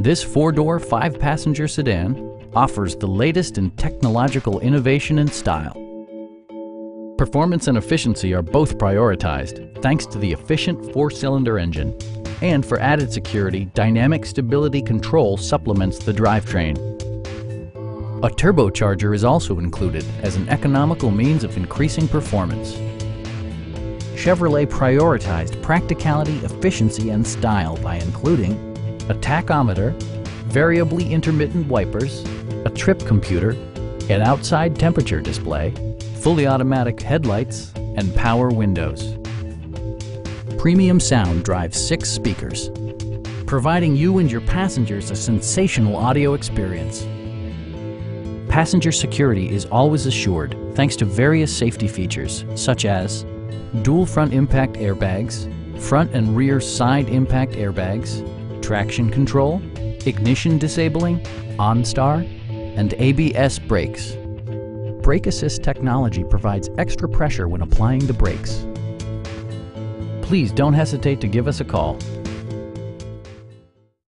This four-door, five-passenger sedan offers the latest in technological innovation and style. Performance and efficiency are both prioritized thanks to the efficient four-cylinder engine. And for added security, dynamic stability control supplements the drivetrain. A turbocharger is also included as an economical means of increasing performance. Chevrolet prioritized practicality, efficiency, and style by including a tachometer, variably intermittent wipers, a trip computer, an outside temperature display, fully automatic headlights, and power windows. Premium sound drives 6 speakers, providing you and your passengers a sensational audio experience. Passenger security is always assured thanks to various safety features such as dual front impact airbags, front and rear side impact airbags, traction control, ignition disabling, OnStar, and ABS brakes. Brake Assist technology provides extra pressure when applying the brakes. Please don't hesitate to give us a call.